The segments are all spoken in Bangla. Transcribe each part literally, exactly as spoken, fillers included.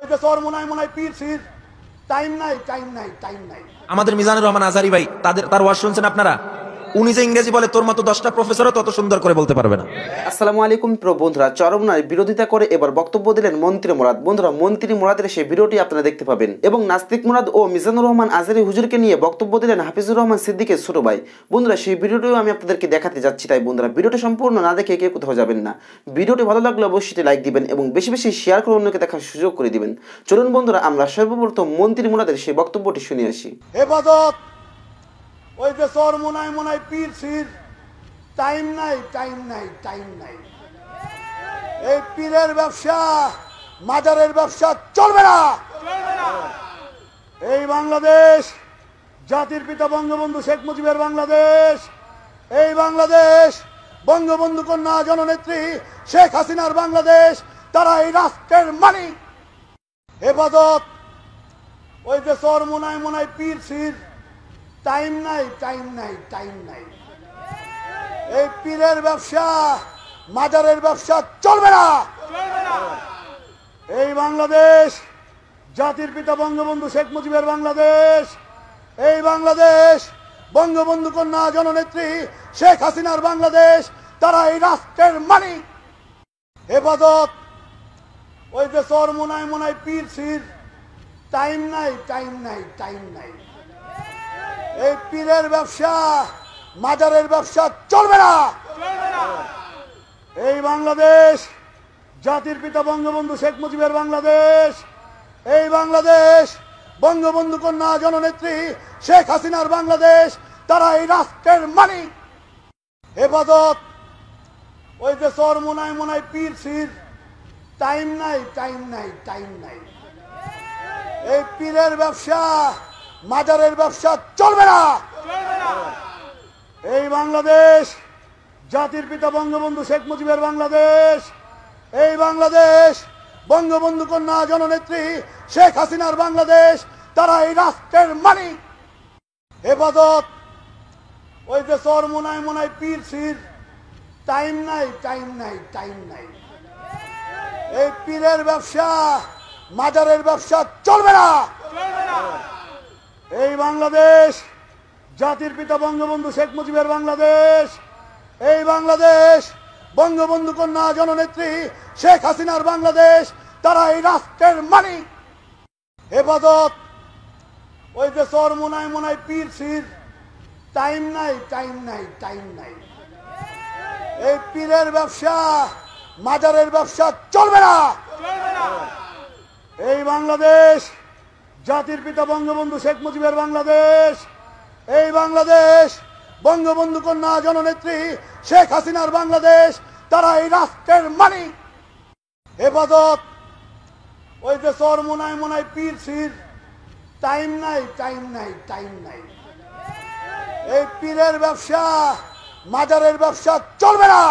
যে চরমোনায় মোনায় পীর সির টাইম নাই টাইম নাই টাইম নাই। আমাদের মিজানুর রহমান আজহারি ভাই, তাদের তার ওয়াজ শুনছেন আপনারা? উনি যে ইংরেজি বলে তোর মতো দশটা প্রফেসরও তত সুন্দর করে বলতে পারবে না। আসসালামু আলাইকুম প্রিয় বন্ধুরা, চরমোনায় বিরোধিতা করে এবার বক্তব্য দিলেন মন্ত্রী মুরাদ। বন্ধুরা, মন্ত্রী মুরাদের সেই ভিডিওটি আপনারা দেখতে পাবেন এবং নাস্তিক মুরাদ ও মিজানুর রহমান আজহারি হুজুরকে নিয়ে বক্তব্য দিলেন হাফিজুর রহমান সিদ্দিকের ছোট ভাই। বন্ধুরা, সেই ভিডিওটিও আমি আপনাদেরকে দেখাতে যাচ্ছি, তাই বন্ধুরা ভিডিওটি সম্পূর্ণ না দেখে কেউ কোথাও যাবেন না। ভিডিওটি ভালো লাগলে অবশ্যই লাইক দিবেন এবং বেশি বেশি শেয়ার করে অন্যকে দেখার সুযোগ করে দিবেন। চলুন বন্ধুরা, আমরা সর্বপ্রথম মন্ত্রী মুরাদের সেই বক্তব্যটি শুনে আসি। হেফাজত ওই যে চরমোনায় মোনায় পীর সির টাইম নাই টাইম নাই টাইম নাই। এই পীরের ব্যবসা মাজারের ব্যবসা চলবে না। এই বাংলাদেশ জাতির পিতা বঙ্গবন্ধু শেখ মুজিবের বাংলাদেশ, এই বাংলাদেশ বঙ্গবন্ধু কন্যা জননেত্রী শেখ হাসিনার বাংলাদেশ। তারা এই রাষ্ট্রের মালিক। হেফাজত ওই যে চরমোনায় মোনায় পীর সির টাইম নাই টাইম নাই টাইম নাই। এই পীরের ব্যবসা মাজারের ব্যবসা চলবে না। এই বাংলাদেশ জাতির পিতা বঙ্গবন্ধু শেখ মুজিবের বাংলাদেশ, এই বাংলাদেশ বঙ্গবন্ধু কন্যা জননেত্রী শেখ হাসিনার বাংলাদেশ। তারা এই রাষ্ট্রের মালিক। হেফাজত ওই যে চরমোনায় মোনায় পীর সির টাইম নাই টাইম নাই টাইম নাই। এই পীরের ব্যবসা মাজারের ব্যবসা চলবে না। এই বাংলাদেশ জাতির পিতা বঙ্গবন্ধু শেখ মুজিবের বাংলাদেশ, এই বাংলাদেশ বঙ্গবন্ধু কন্যা জননেত্রী শেখ হাসিনার বাংলাদেশ। তারা এই রাষ্ট্রের মালিক। হেফাজত ওই যে চরমোনায় মোনায় পীর সির টাইম নাই টাইম নাই টাইম নাই। এই পীরের ব্যবসা মাজারের ব্যবসা চলবে না। এই বাংলাদেশ জাতির পিতা বঙ্গবন্ধু শেখ মুজিবের বাংলাদেশ, এই বাংলাদেশ বঙ্গবন্ধু কন্যা জননেত্রী শেখ হাসিনার বাংলাদেশ। তারা এই রাষ্ট্রের মালিক। হেফাজত ওই যে চরমোনায় মোনায় পীর সির টাইম নাই টাইম নাই টাইম নাই। এই পীরের ব্যবসা মাজারের ব্যবসা চলবে না। এই বাংলাদেশ জাতির পিতা বঙ্গবন্ধু শেখ মুজিবের বাংলাদেশ, এই বাংলাদেশ বঙ্গবন্ধু কন্যা জননেত্রী শেখ হাসিনার বাংলাদেশ। তারা এই রাষ্ট্রের মালিক। হেফাজত ওই যে চরমোনায় মোনায় পীর সির টাইম নাই টাইম নাই টাইম নাই। এই পীরের ব্যবসা মাজারের ব্যবসা চলবে না। এই বাংলাদেশ জাতির পিতা বঙ্গবন্ধু শেখ মুজিবের বাংলাদেশ, এই বাংলাদেশ বঙ্গবন্ধু কন্যা জননেত্রী শেখ হাসিনার বাংলাদেশ। তারা এই রাষ্ট্রের মালিক। হেফাজত ওই যে চরমোনায় মোনায় পীর সির টাইম নাই টাইম নাই টাইম নাই। এই পীরের ব্যবসা মাজারের ব্যবসা চলবে না।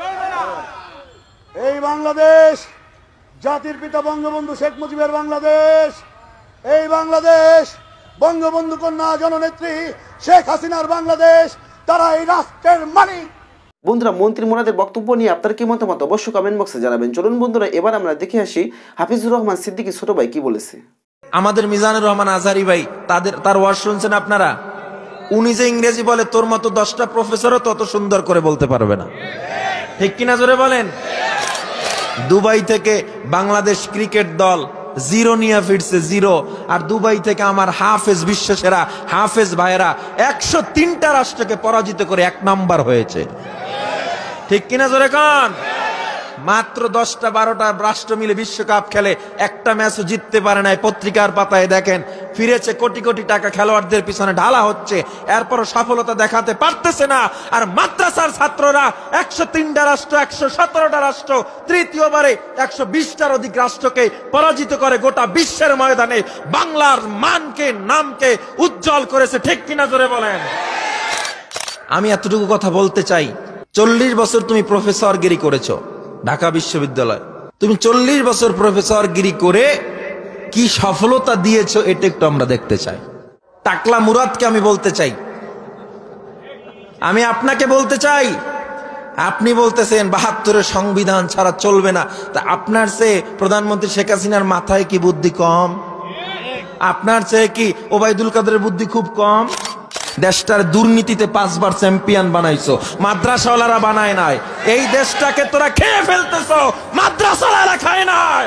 এই বাংলাদেশ জাতির পিতা বঙ্গবন্ধু শেখ মুজিবের বাংলাদেশ, এই বাংলাদেশ বঙ্গবন্ধু কন্যা জননেত্রী শেখ হাসিনার বাংলাদেশ। তারা এই রাষ্ট্রের মালিক। বন্ধুরা, মন্ত্রী মুরাদের বক্তব্য নিয়ে আপনার কি মতামত অবশ্যই কমেন্ট বক্সে জানাবেন। চলুন বন্ধুরা, এবার আমরা দেখে আসি হাফিজুর রহমান সিদ্দিকী ছোট ভাই কি বলেছে। আমাদের মিজানুর রহমান আজহারি ভাই, তাদের তার ওয়াজ শুনছেন আপনারা? উনি যে ইংরেজি বলে তোর মতো দশটা প্রফেসরও তত সুন্দর করে বলতে পারবে না। ঠিক কিনা জোরে বলেন? দুবাই থেকে বাংলাদেশ ক্রিকেট দল জিরো নিয়ে ফিরছে, জিরো। আর দুবাই থেকে আমার হাফেজ বিশ্ব সেরা হাফেজ ভাইয়েরা একশো তিনটা রাষ্ট্রকে পরাজিত করে এক নাম্বার হয়েছে। ঠিক কিনা জোরে কান? মাত্র দশটা বারোটা রাষ্ট্র মিলে বিশ্বকাপ খেলে একটা ম্যাচও জিততে পারে নাই। পত্রিকার পাতায় দেখেন ফিরেছে কোটি কোটি টাকা খেলোয়াড়দের পিছনে ঢালা হচ্ছে, এরপরও সফলতা দেখাতে পারতেছে না। আর মাদ্রাসার ছাত্ররা একশো তিনটা রাষ্ট্র একশো সতেরোটা রাষ্ট্র তৃতীয়বারে একশো বিশটার অধিক রাষ্ট্রকে পরাজিত করে গোটা বিশ্বের ময়দানে বাংলার মানকে নামকে উজ্জ্বল করেছে। ঠিক কিনা জোরে বলেন? আমি এতটুকু কথা বলতে চাই, চল্লিশ বছর তুমি প্রফেসর গিরি করেছো ঢাকা বিশ্ববিদ্যালয়, তুমি চল্লিশ বছর প্রফেসর গিরি করে কি সফলতা দিয়েছো এটা একটু আমরা দেখতে চাই। টাকলা মুরাদকে আমি বলতে চাই, আমি আপনাকে বলতে চাই, আপনি বলতেছেন বাহাত্তরের সংবিধান ছাড়া চলবে না, তা আপনার চেয়ে প্রধানমন্ত্রী শেখ হাসিনার মাথায় কি বুদ্ধি কম? আপনার চেয়ে কি ওবায়দুল কাদেরের বুদ্ধি খুব কম? দেশটার দুর্নীতিতে পাঁচবার চ্যাম্পিয়ন বানাইছো, মাদ্রাসাওয়ালারা বানায় নাই। এই দেশটাকে তোরা খেয়ে ফেলতেছো, মাদ্রাসাওয়ালারা খায় নাই।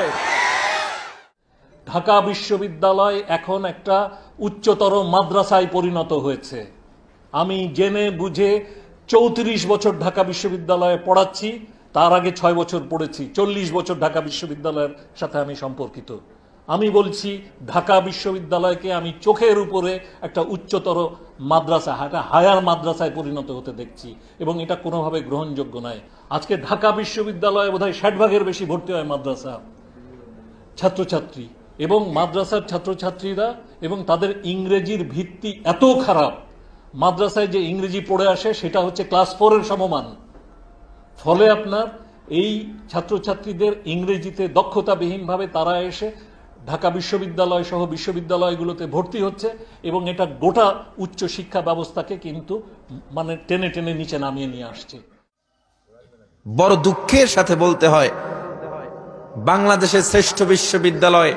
ঢাকা বিশ্ববিদ্যালয় এখন একটা উচ্চতর মাদ্রাসায় পরিণত হয়েছে। আমি জেনে বুঝে চৌত্রিশ বছর ঢাকা বিশ্ববিদ্যালয়ে পড়াচ্ছি, তার আগে ছয় বছর পড়েছি, চল্লিশ বছর ঢাকা বিশ্ববিদ্যালয়ের সাথে আমি সম্পর্কিত। আমি বলছি ঢাকা বিশ্ববিদ্যালয়কে আমি চোখের উপরে একটা উচ্চতর মাদ্রাসা, একটা হায়ার মাদ্রাসায় পরিণত হতে দেখছি, এবং এটা কোনোভাবে গ্রহণযোগ্য নয়। আজকে ঢাকা বিশ্ববিদ্যালয়ে বোধহয় ষাট ভাগের বেশি ভর্তি হয় মাদ্রাসা ছাত্রছাত্রী, এবং মাদ্রাসার ছাত্রছাত্রীরা এবং তাদের ইংরেজির ভিত্তি এত খারাপ, মাদ্রাসায় যে ইংরেজি পড়ে আসে সেটা হচ্ছে ক্লাস ফোরের সমমান। ফলে আপনার এই ছাত্রছাত্রীদের ইংরেজিতে দক্ষতাবিহীনভাবে তারা এসে ঢাকা বিশ্ববিদ্যালয় সহ বিশ্ববিদ্যালয়গুলোতে ভর্তি হচ্ছে, এবং এটা গোটা উচ্চ শিক্ষা ব্যবস্থাকে কিন্তু মানে টেনে টেনে নিচে নামিয়ে নিয়ে আসছে। বড় দুঃখের সাথে বলতে হয়, বাংলাদেশের শ্রেষ্ঠ বিশ্ববিদ্যালয়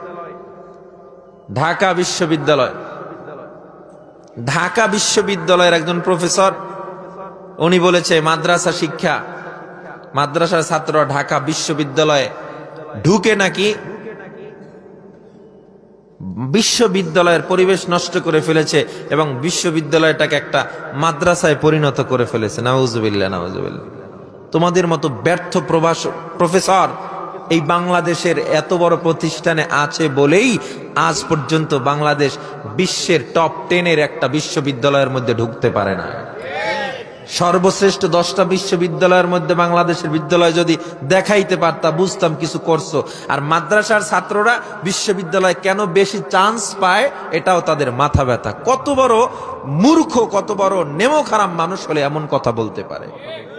ঢাকা বিশ্ববিদ্যালয়। ঢাকা বিশ্ববিদ্যালয়ের একজন প্রফেসর উনি বলেছে মাদ্রাসা শিক্ষা, মাদ্রাসার ছাত্ররা ঢাকা বিশ্ববিদ্যালয়ে ঢুকে নাকি বিশ্ববিদ্যালয়ের পরিবেশ নষ্ট করে ফেলেছে এবং বিশ্ববিদ্যালয়টাকে একটা মাদ্রাসায় পরিণত করে ফেলেছে। নাউজুবিল্লাহ, নাউজুবিল্লাহ। তোমাদের মতো ব্যর্থ প্রভাস প্রফেসর এই বাংলাদেশের এত বড় প্রতিষ্ঠানে আছে বলেই আজ পর্যন্ত বাংলাদেশ বিশ্বের টপ টেনের একটা বিশ্ববিদ্যালয়ের মধ্যে ঢুকতে পারে না। সর্বশ্রেষ্ঠ দশটা বিশ্ববিদ্যালয়ের মধ্যে বাংলাদেশের বিদ্যালয় যদি দেখাইতে পারতা বুঝতাম কিছু করছো। আর মাদ্রাসার ছাত্ররা বিশ্ববিদ্যালয়ে কেন বেশি চান্স পায় এটাও তাদের মাথা ব্যথা। কত বড় মূর্খ, কত বড় নেমো খারাপ মানুষ হলে এমন কথা বলতে পারে।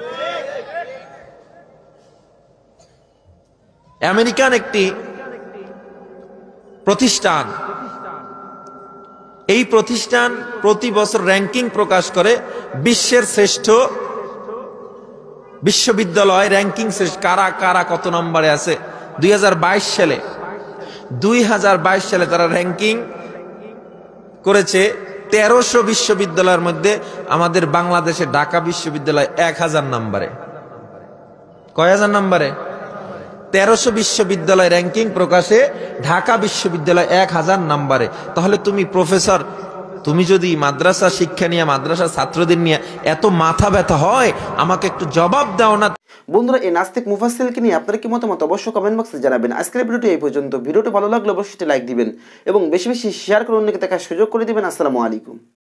আমেরিকান একটি প্রতিষ্ঠান, এই প্রতিষ্ঠান প্রতি বছর র্যাঙ্কিং প্রকাশ করে বিশ্বের শ্রেষ্ঠ বিশ্ববিদ্যালয় র্যাঙ্কিং শেষ কারা কারা কত নম্বরে আছে। দুই হাজার বাইশ সালে দুই হাজার বাইশ সালে তারা র্যাঙ্কিং করেছে তেরোশো বিশ্ববিদ্যালয়ের মধ্যে আমাদের বাংলাদেশে ঢাকা বিশ্ববিদ্যালয় এক হাজার নম্বরে। কয় হাজার নম্বরে? তেরোশো বিশ্ববিদ্যালয় র্যাঙ্কিং প্রকাশে ঢাকা বিশ্ববিদ্যালয় এক হাজার নম্বরে। তাহলে তুমি প্রফেসর, তুমি যদি মাদ্রাসা শিক্ষা নিয়ে, মাদ্রাসা ছাত্রদের নিয়ে এত মাথা ব্যথা হয়, আমাকে একটু জবাব দাও না। বন্ধুরা, এই নাস্তিক মুফাসসিলকে নিয়ে আপনার কি মতামত অবশ্যই কমেন্ট বক্সে জানাবেন। আজকের ভিডিওটি এই পর্যন্ত। ভিডিওটি ভালো লাগলে অবশ্যই লাইক দিবেন এবং বেশি বেশি শেয়ার করে অন্যকে দেখার সুযোগ করে দিবেন। আসসালামু আলাইকুম।